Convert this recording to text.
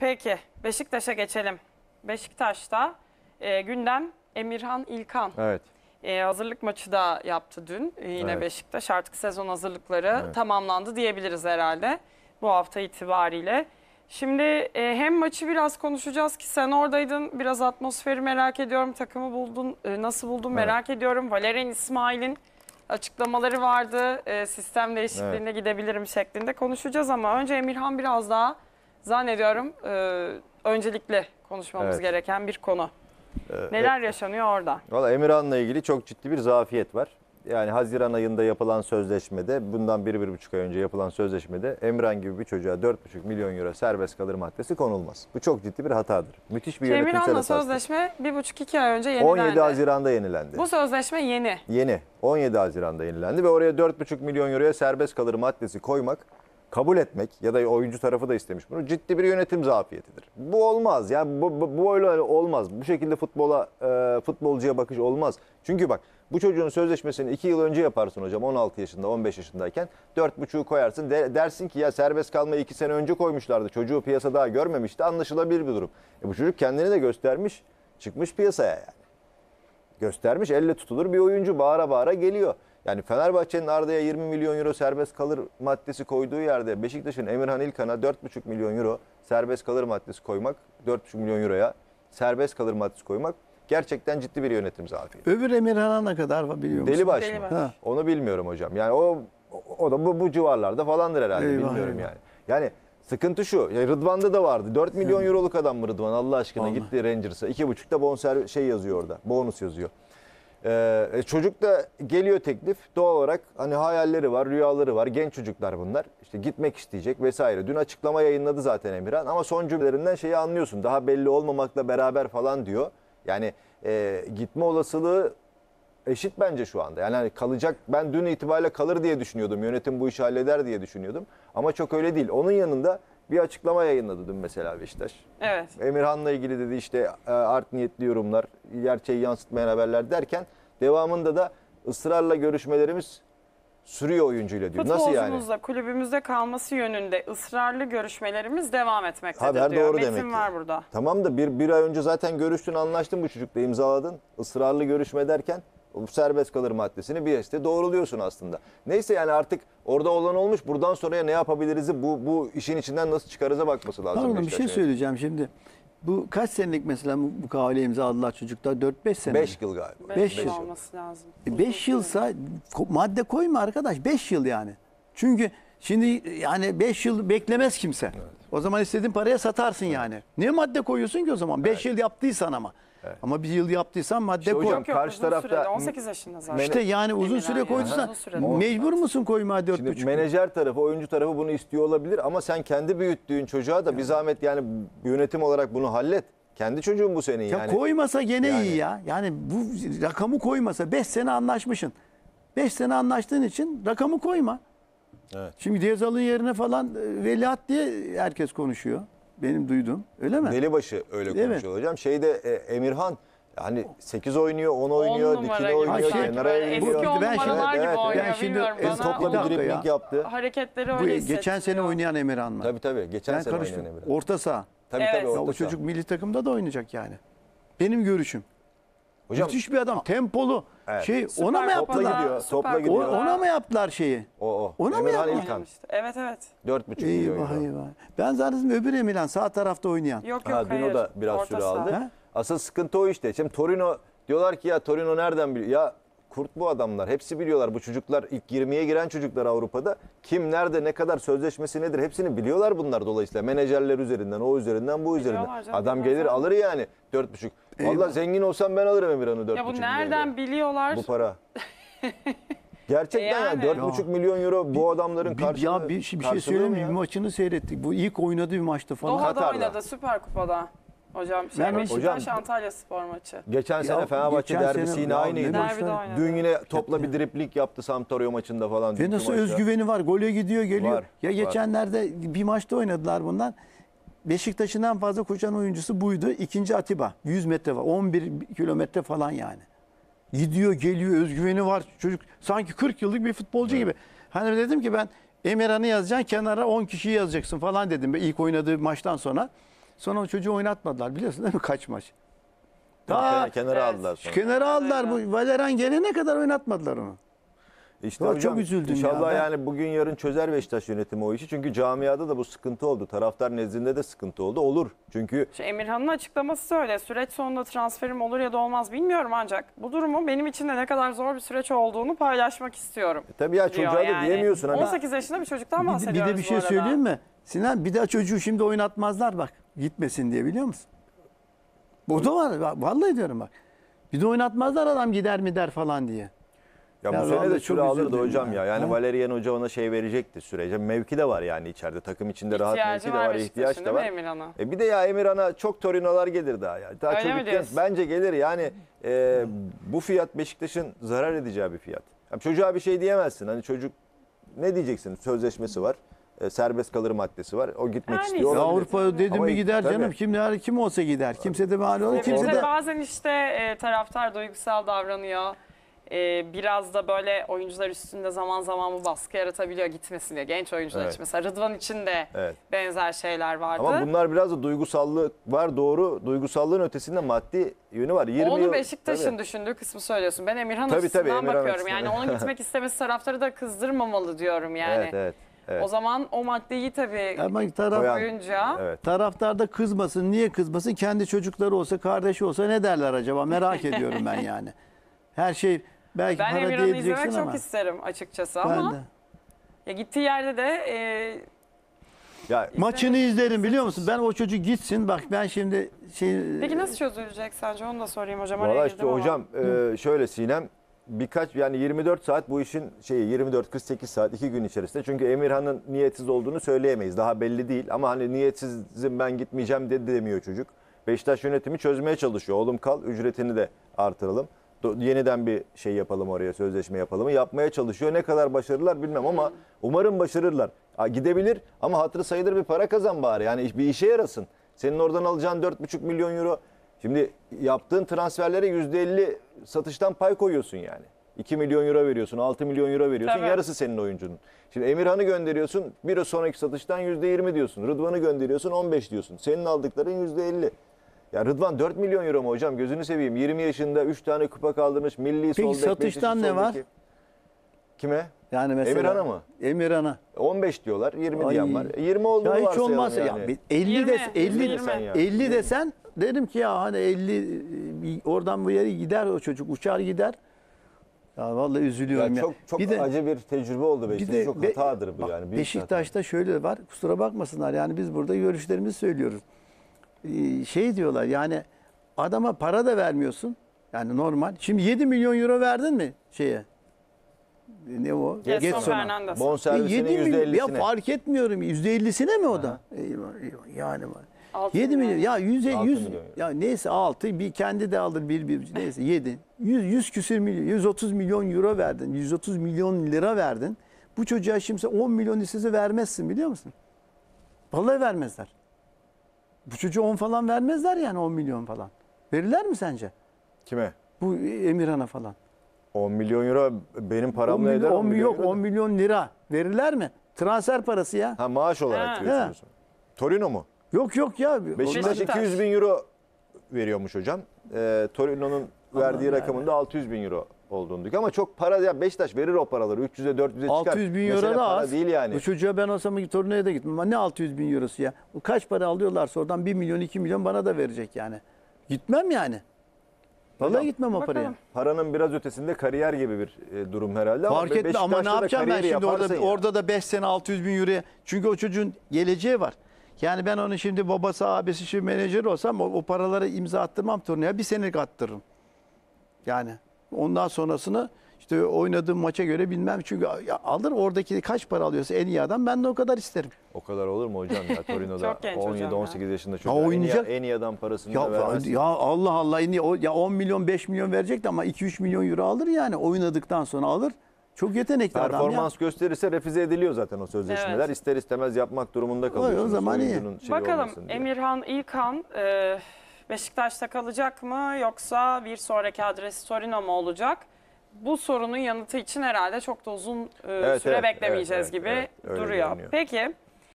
Peki Beşiktaş'a geçelim. Beşiktaş'ta gündem Emirhan İlkan. Evet. Hazırlık maçı da yaptı dün. Yine Evet. Beşiktaş artık sezon hazırlıkları tamamlandı diyebiliriz herhalde bu hafta itibariyle. Şimdi hem maçı biraz konuşacağız ki sen oradaydın. Biraz atmosferi merak ediyorum. Takımı buldun, nasıl buldun merak ediyorum. Valerian İsmail'in açıklamaları vardı. Sistem değişikliğine gidebilirim şeklinde konuşacağız ama önce Emirhan biraz daha zannediyorum öncelikle konuşmamız gereken bir konu. Neler yaşanıyor orada? Valla Emirhan'la ilgili çok ciddi bir zafiyet var. Yani Haziran ayında yapılan sözleşmede, bundan 1-1,5 ay önce yapılan sözleşmede Emirhan gibi bir çocuğa 4,5 milyon euro serbest kalır maddesi konulmaz. Bu çok ciddi bir hatadır. Müthiş bir yönetimsel Emirhan'la hatasıdır. sözleşme 1,5-2 ay önce yenilendi. 17 Haziran'da yenilendi. Bu sözleşme yeni. Yeni. 17 Haziran'da yenilendi ve oraya 4,5 milyon euroya serbest kalır maddesi koymak, kabul etmek ya da oyuncu tarafı da istemiş bunu, ciddi bir yönetim zafiyetidir. Bu olmaz. Yani bu öyle olmaz. Bu şekilde futbolcuya bakış olmaz. Çünkü bak, bu çocuğun sözleşmesini 2 yıl önce yaparsın hocam, 16 yaşında 15 yaşındayken 4,5'u koyarsın, dersin ki ya serbest kalmayı 2 sene önce koymuşlardı, çocuğu piyasa daha görmemişti, anlaşılabilir bir durum. Bu çocuk kendini de göstermiş, çıkmış piyasaya yani. Göstermiş, elle tutulur bir oyuncu, bağıra bağıra geliyor. Yani Fenerbahçe'nin Arda'ya 20 milyon euro serbest kalır maddesi koyduğu yerde Beşiktaş'ın Emirhan İlkan'a 4,5 milyon euro serbest kalır maddesi koymak, 4,5 milyon euroya serbest kalır maddesi koymak gerçekten ciddi bir yönetim zafiyeti. Öbür Emirhan'a ne kadar biliyor musun? Delibaş mı? Delibaş. Onu bilmiyorum hocam. Yani o da bu civarlarda falandır herhalde, bilmiyorum yani. Yani sıkıntı şu, Rıdvan'da da vardı. 4 milyon euroluk adam mı Rıdvan Allah aşkına? Vallahi. Gitti Rangers'a. 2,5'da bonservis yazıyor orada. Bonus yazıyor. Çocuk da geliyor teklif. Doğal olarak hani hayalleri var, rüyaları var. Genç çocuklar bunlar. İşte gitmek isteyecek vesaire. Dün açıklama yayınladı zaten Emirhan ama son cümlelerinden şeyi anlıyorsun. Daha belli olmamakla beraber falan diyor. Yani gitme olasılığı eşit bence şu anda. Yani hani kalacak, ben dün itibariyle kalır diye düşünüyordum. Yönetim bu işi halleder diye düşünüyordum. Ama çok öyle değil. Onun yanında bir açıklama yayınladı dün mesela Beşiktaş. Evet. Emirhan'la ilgili dedi işte art niyetli yorumlar, gerçeği yansıtmayan haberler derken devamında da ısrarla görüşmelerimiz sürüyor oyuncuyla diyor. Nasıl yani? Futbolcumuzla kulübümüzde kalması yönünde ısrarlı görüşmelerimiz devam etmektedir Haber diyor. doğru Metin demek ki. var burada. Tamam da bir ay önce zaten görüştün, anlaştın, bu çocukla imzaladın. Israrlı görüşme derken o serbest kalır maddesini bir işte doğruluyorsun aslında. Neyse yani artık orada olan olmuş. Buradan sonraya ne yapabiliriz'i, bu işin içinden nasıl çıkarıza bakması lazım. Pardon, bir şey söyleyeceğim şimdi. Bu kaç senelik mesela bu kavale imzaladılar çocuklar? 4-5 sene. 5 yıl galiba. 5 yıl. yıl olması lazım. 5 yılsa madde koyma arkadaş. 5 yıl yani. Çünkü şimdi yani 5 yıl beklemez kimse. Evet. O zaman istediğin paraya satarsın yani. Niye madde koyuyorsun ki o zaman? 5 yıl yaptıysan ama. Evet. Ama bir yıl yaptıysan madde İşte koy. hocam, Yok, karşı uzun tarafta sürede, 18 yaşında zaten. İşte yani uzun süre koyduysan mecbur musun koymaya 4,5 yıl? Menajer tarafı, oyuncu tarafı bunu istiyor olabilir ama sen kendi büyüttüğün çocuğa da bir zahmet yani yönetim olarak bunu hallet. Kendi çocuğun bu senin Ya yani. koymasa gene iyi ya. Yani bu rakamı koymasa 5 sene anlaşmışsın. 5 sene anlaştığın için rakamı koyma. Evet. Şimdi Gezal'ın yerine falan veliaht diye herkes konuşuyor. Benim duyduğum. Öyle mi? Delibaşı öyle konuşuyor hocam. Emirhan hani 8 oynuyor, 10 oynuyor, numara dikine gibi oynuyor, sanki. kenara Eski eğiliyor. on Ben şimdi- numaralar gibi evet, oynuyor. ben şimdi Bilmiyorum bana. Topla Bir bir dakika dribling ya. yaptı. Hareketleri Bu öyle geçen sene hissettiriyor. oynayan Emirhan mı? Tabii geçen Ben sene karıştım. oynayan Emirhan. Orta saha. Tabii Evet. tabii Ya Ya orta o çocuk saha. milli takımda da oynayacak yani. Benim görüşüm. Hocam Müthiş bir adam. Tempolu. Evet. Süper ona mı Kupada, yaptılar? gidiyor, Süper topla gidiyor. Kupada Ona mı yaptılar şeyi? Ona mı Emirhan yapma? İlkan. oynamıştı. Evet. 4,5 milyon Eyvah euro. eyvah. Ben zannettim öbür Emirhan sağ tarafta oynayan. Yok Dün hayır. o da biraz Orta süre saha. aldı. Ha? Asıl sıkıntı o işte. Şimdi Torino diyorlar ki ya Torino nereden biliyor? Ya kurt bu adamlar. Hepsi biliyorlar. Bu çocuklar ilk 20'ye giren çocuklar Avrupa'da. Kim nerede ne kadar sözleşmesi nedir hepsini biliyorlar bunlar dolayısıyla. Menajerler üzerinden, o üzerinden, bu üzerinden. Biliyorlar canım, Adam bilmez gelir mi? alır yani 4,5. Vallahi zengin olsam ben alırım Emirhan'ı 4,5 Ya bu milyon nereden euro. biliyorlar? Bu para. Gerçekten yani Yani. 4,5 milyon euro bu adamların karşılığı. Ya bir şey karşılığı söyleyeyim mı mi? ya? Bir maçını seyrettik. Bu ilk oynadığı bir maçta falan. Doha'da Katar'da. oynadı Süper Kupada. Hocam Ben- Beşiktaş Antalya Spor maçı. Geçen sene Fenerbahçe geçen derbisi sene- yine ya aynıydı. ne Derbide başlar- oynadı. Dün yine topla bir dripling yaptı Sampdoria maçında falan. Ve dünkü nasıl maçta. özgüveni var. Gole gidiyor geliyor. Var, Ya var. geçenlerde bir maçta oynadılar bundan. Beşiktaş'ın en fazla koşan oyuncusu buydu. İkinci Atiba. 100 metre var. 11 kilometre falan yani. Gidiyor geliyor, özgüveni var. Çocuk sanki 40 yıllık bir futbolcu gibi. Hani dedim ki ben Emirhan'ı yazacaksın, kenara 10 kişiyi yazacaksın falan dedim ilk oynadığı maçtan sonra. Sonra o çocuğu oynatmadılar biliyorsun değil mi kaç maç? Kenara Evet. aldılar sonra. Kenara aldılar. Bu Valerian gelene kadar oynatmadılar onu. İşte Ya hocam, çok üzüldüm İnşallah ya. yani bugün yarın çözer Beşiktaş yönetimi o işi. Çünkü camiada da bu sıkıntı oldu. Taraftar nezdinde de sıkıntı oldu. Olur. Çünkü Şu Emirhan'ın açıklaması öyle. Süreç sonunda transferim olur ya da olmaz bilmiyorum ancak bu durumu benim için de ne kadar zor bir süreç olduğunu paylaşmak istiyorum. tabii ya diyor çocuğa da diyemiyorsun. Hani 18 yaşında bir çocuktan Bir bahsediyoruz de bir bu şey arada. söyleyeyim mi? Sinan bir daha çocuğu şimdi oynatmazlar bak. Gitmesin diye biliyor musun? Bu da var. Vallahi diyorum bak. Bir de oynatmazlar adam gider mi der falan diye. Ya bu Ya sene vallahi de çok süre alırdı üzüldüm hocam ya. ya. Yani Ha? Valerian Hoca ona şey verecekti sürece. Mevki de var yani içeride. Takım içinde rahat İhtiyacı mevki de var, Beşiktaş'ın ihtiyaç değil da mi var. Emirhan'a? Bir de ya Emirhan'a çok Torino'lar gelir daha ya. Daha Öyle mi çocukken diyorsun? bence gelir yani bu fiyat Beşiktaş'ın zarar edeceği bir fiyat. Ya çocuğa bir şey diyemezsin. Hani çocuk ne diyeceksin? Sözleşmesi var. Serbest kalır maddesi var. O gitmek Yani istiyor. Ya olabilir. Avrupa dedim Ama mi gider tabii. canım. Kim olsa gider. Kimse de mani olur. Bir Kimse de de bazen işte taraftar duygusal davranıyor. Biraz da böyle oyuncular üstünde zaman zaman bu baskı yaratabiliyor gitmesin diye. Genç oyuncular Evet. için mesela Rıdvan için de Evet. benzer şeyler vardı. Ama bunlar biraz da duygusallık var doğru. Duygusallığın ötesinde maddi yönü var. 20 Onu yıl- Beşiktaş'ın tabii. düşündüğü kısmı söylüyorsun. Ben Emirhan Tabii, açısından Emirhan bakıyorum. açısından. Yani onun gitmek istemesi taraftarı da kızdırmamalı diyorum yani. Evet. O zaman o maddeyi tabii ama koyunca Evet. taraftar da kızmasın. Niye kızmasın? Kendi çocukları olsa, kardeşi olsa ne derler acaba? Merak ediyorum ben yani. Her şey belki ben para Emirhan'ı diye izlemek diyeceksin çok ama. isterim açıkçası Ben ama de. ya gittiği yerde de Ya Maçını izlerim biliyor musun? Ben o çocuk gitsin. Bak ben şimdi peki nasıl çözülecek sence onu da sorayım hocam. valla Araya işte girdim ama. hocam şöyle Sinem birkaç yani 24 saat bu işin şeyi 24-48 saat 2 gün içerisinde. Çünkü Emirhan'ın niyetsiz olduğunu söyleyemeyiz. Daha belli değil ama hani niyetsizim ben gitmeyeceğim dedi demiyor çocuk. Beşiktaş yönetimi çözmeye çalışıyor. Oğlum kal ücretini de artıralım. Yeniden bir şey yapalım oraya sözleşme yapalım. Yapmaya çalışıyor. Ne kadar başarırlar bilmem ama umarım başarırlar. Gidebilir ama hatırı sayılır bir para kazan bari. Yani bir işe yarasın. Senin oradan alacağın 4,5 milyon euro. Şimdi yaptığın transferlere %50 satıştan pay koyuyorsun yani. 2 milyon euro veriyorsun, 6 milyon euro veriyorsun. Tabii. Yarısı senin oyuncunun. Şimdi Emirhan'ı gönderiyorsun. Bir sonraki satıştan %20 diyorsun. Rıdvan'ı gönderiyorsun 15 diyorsun. Senin aldıkların %50. Ya Rıdvan 4 milyon euro mu hocam? Gözünü seveyim. 20 yaşında 3 tane kupa kaldırmış. Milli sol Peki bek, satıştan Beşiktaş ne sol var? beki. Kime? yani mesela Emirhan'a mı? Emirhan'a. 15 diyorlar, 20 Ay. diyen var. 20 olduğunu Ya hiç varsayalım olmazsa yani. ya 50 20, de 50 20. Sen ya. 50 desen derim ki ya hani 50 oradan bu yere gider o çocuk uçar gider. Ya vallahi üzülüyorum ya. Çok Bir de- acı bir tecrübe oldu Beşiktaş'ta. Çok hatadır bu bak, yani. büyük Beşiktaş'ta şöyle var. Kusura bakmasınlar. Yani biz burada görüşlerimizi söylüyoruz. Şey diyorlar yani adama para da vermiyorsun. Yani normal. Şimdi 7 milyon euro verdin mi şeye? Ne o? Getson Getson'a. hata. Fernandes. Bonservisinin 7 milyon ya %50'sine. fark etmiyorum. %50'sine mi o da? Eyvah, eyvah. Yani var. 6 7 milyon. Ya 100 6 100 milyon. ya neyse 6 bir kendi de alır bir neyse 7. 100 küsür milyon 130 milyon euro verdin. 130 milyon lira verdin. Bu çocuğa şimdi 10 milyon istese vermezsin biliyor musun? Vallahi vermezler. Bu çocuğa 10 falan vermezler yani 10 milyon falan. Verirler mi sence? Kime? Bu Emirhan'a falan. 10 milyon euro benim 10 paramla milyon, eder 10 milyon, euro da. 10 milyon lira verirler mi? Transfer parası ya. Ha maaş olarak Ha. diyorsunuz. Torino mu? Yok ya. Beşiktaş Beşiktaş. 200 bin euro veriyormuş hocam. Torino'nun verdiği yani. rakamın da 600 bin euro olduğunu duyduk. Ama çok para ya Beşiktaş verir o paraları. 300'e 400'e çıkar. 600 bin Mesele euro da para az. değil yani. Bu çocuğa ben olsam Torino'ya da gitmem. Ama ne 600 bin eurosu ya? O kaç para alıyorlarsa oradan 1 milyon 2 milyon bana da verecek yani. Gitmem yani. Vallahi Hocam, gitmem o bakalım. paraya. Paranın biraz ötesinde kariyer gibi bir durum herhalde. Fark etme ama ne Beşiktaş'ta da yapacağım ben kariyeri şimdi yaparsın ya. orada da 5 sene 600 bin euroya. Çünkü o çocuğun geleceği var. Yani ben onun şimdi babası abisi şimdi menajer olsam o paraları imza attırmam turneye. Bir senelik attırırım. Yani ondan sonrasını işte oynadığım maça göre bilmem. Çünkü alır oradaki kaç para alıyorsa en iyi adam ben de o kadar isterim. O kadar olur mu hocam ya Torino'da Çok genç hocam 17-18 yaşında çocuk. oynayacak. En iyi adam parasını Ya, da vermez. ya Allah Allah ya 10 milyon 5 milyon verecekti ama 2-3 milyon euro alır yani oynadıktan sonra alır. Çok yetenekli adam ya. Performans gösterirse refüze ediliyor zaten o sözleşmeler. Evet. İster istemez yapmak durumunda kalıyorsunuz. o zaman iyi. oyuncunun şeyi Bakalım olmasın diye. Emirhan İlkan Beşiktaş'ta kalacak mı yoksa bir sonraki adresi Torino mu olacak? Bu sorunun yanıtı için herhalde çok da uzun süre evet, beklemeyeceğiz evet, gibi evet, öyle duruyor. görünüyor. Peki